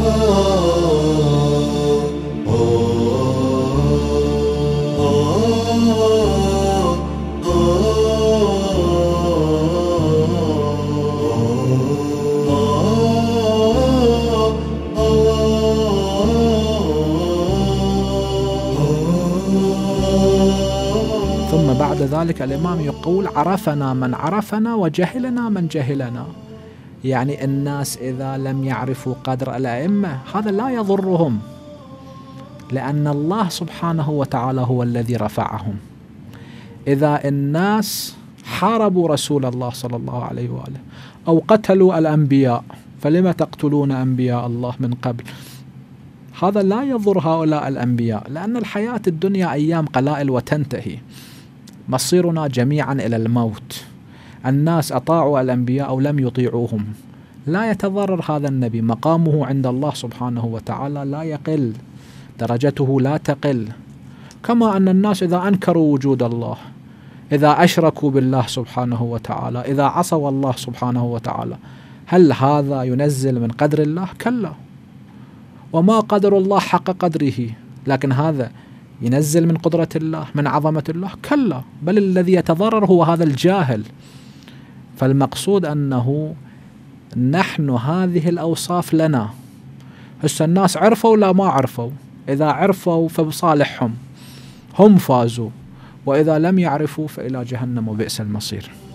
ثم بعد ذلك الإمام يقول: عرفنا من عرفنا وجهلنا من جهلنا. يعني الناس إذا لم يعرفوا قدر الأئمة هذا لا يضرهم، لأن الله سبحانه وتعالى هو الذي رفعهم. إذا الناس حاربوا رسول الله صلى الله عليه وآله أو قتلوا الأنبياء، فلما تقتلون أنبياء الله من قبل؟ هذا لا يضر هؤلاء الأنبياء، لأن الحياة الدنيا أيام قلائل وتنتهي، مصيرنا جميعا إلى الموت. الناس أطاعوا الأنبياء أو لم يطيعوهم، لا يتضرر هذا النبي، مقامه عند الله سبحانه وتعالى لا يقل، درجته لا تقل. كما أن الناس إذا أنكروا وجود الله، إذا أشركوا بالله سبحانه وتعالى، إذا عصوا الله سبحانه وتعالى، هل هذا ينزل من قدر الله؟ كلا، وما قدر الله حق قدره. لكن هذا ينزل من قدرة الله، من عظمة الله؟ كلا، بل الذي يتضرر هو هذا الجاهل. فالمقصود أنه نحن هذه الأوصاف لنا. هسه الناس عرفوا لا ما عرفوا؟ إذا عرفوا فبصالحهم، هم فازوا، وإذا لم يعرفوا فإلى جهنم وبئس المصير.